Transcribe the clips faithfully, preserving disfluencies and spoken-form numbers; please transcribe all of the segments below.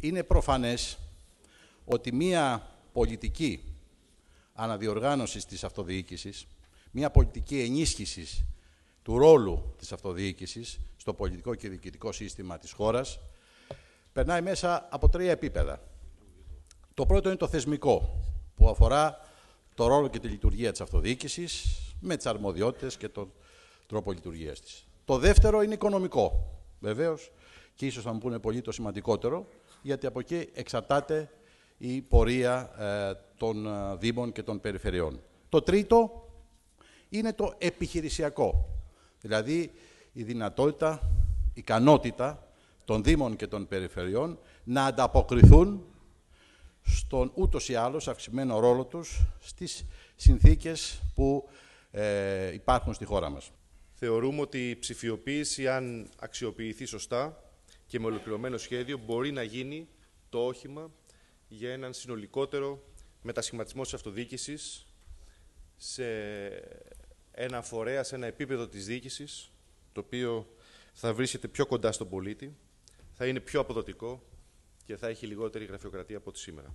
Είναι προφανές ότι μία πολιτική αναδιοργάνωσης της αυτοδιοίκησης, μία πολιτική ενίσχυσης του ρόλου της αυτοδιοίκησης στο πολιτικό και διοικητικό σύστημα της χώρας, περνάει μέσα από τρία επίπεδα. Το πρώτο είναι το θεσμικό, που αφορά το ρόλο και τη λειτουργία της αυτοδιοίκησης, με τις αρμοδιότητες και τον τρόπο λειτουργίας της. Το δεύτερο είναι οικονομικό, βεβαίως, και ίσως θα μου πούνε πολύ το σημαντικότερο, γιατί από εκεί εξαρτάται η πορεία ε, των ε, δήμων και των περιφερειών. Το τρίτο είναι το επιχειρησιακό, δηλαδή η δυνατότητα, η ικανότητα των δήμων και των περιφερειών να ανταποκριθούν στον ούτως ή άλλως αυξημένο ρόλο τους στις συνθήκες που ε, υπάρχουν στη χώρα μας. Θεωρούμε ότι η ψηφιοποίηση, αν αξιοποιηθεί σωστά και με ολοκληρωμένο σχέδιο, μπορεί να γίνει το όχημα για έναν συνολικότερο μετασχηματισμό της αυτοδιοίκησης σε ένα φορέα, σε ένα επίπεδο της διοίκησης, το οποίο θα βρίσκεται πιο κοντά στον πολίτη, θα είναι πιο αποδοτικό και θα έχει λιγότερη γραφειοκρατία από ό,τι σήμερα.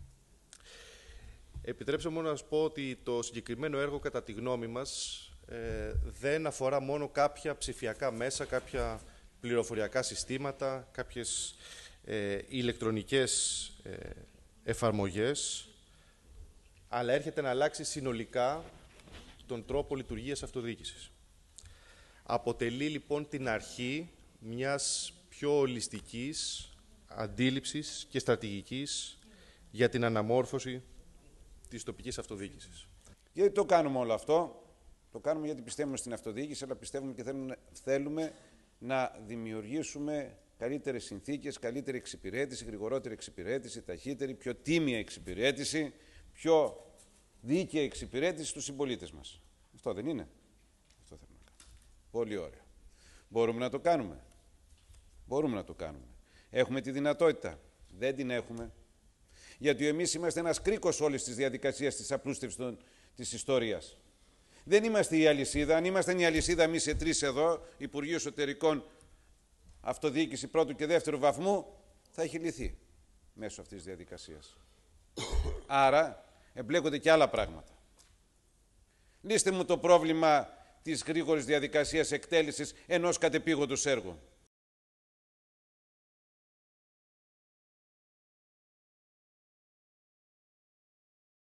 Επιτρέψτε μου να σας πω ότι το συγκεκριμένο έργο, κατά τη γνώμη μας, ε, δεν αφορά μόνο κάποια ψηφιακά μέσα, κάποια πληροφοριακά συστήματα, κάποιες ε, ηλεκτρονικές ε, εφαρμογές, αλλά έρχεται να αλλάξει συνολικά τον τρόπο λειτουργίας αυτοδιοίκησης. Αποτελεί λοιπόν την αρχή μιας πιο ολιστικής αντίληψης και στρατηγικής για την αναμόρφωση της τοπικής αυτοδιοίκησης. Γιατί το κάνουμε όλο αυτό? Το κάνουμε γιατί πιστεύουμε στην αυτοδιοίκηση, αλλά πιστεύουμε και θέλουμε, θέλουμε να δημιουργήσουμε καλύτερες συνθήκες, καλύτερη εξυπηρέτηση, γρηγορότερη εξυπηρέτηση, ταχύτερη, πιο τίμια εξυπηρέτηση, πιο δίκαια εξυπηρέτηση στους συμπολίτες μας. Αυτό δεν είναι? Αυτό θέλουμε να κάνουμε. Πολύ ωραία. Μπορούμε να το κάνουμε? Μπορούμε να το κάνουμε. Έχουμε τη δυνατότητα? Δεν την έχουμε. Γιατί εμείς είμαστε ένας κρίκος όλης της διαδικασίας της απλούστευσης της ιστορίας. Δεν είμαστε η αλυσίδα. Αν ήμασταν η αλυσίδα εμείς οι τρεις εδώ, Υπουργείο Εσωτερικών, Αυτοδιοίκηση πρώτου και δεύτερου βαθμού, θα έχει λυθεί μέσω αυτής της διαδικασίας. Άρα εμπλέκονται και άλλα πράγματα. Λύστε μου το πρόβλημα της γρήγορης διαδικασίας εκτέλεσης ενός κατεπήγοντος έργου.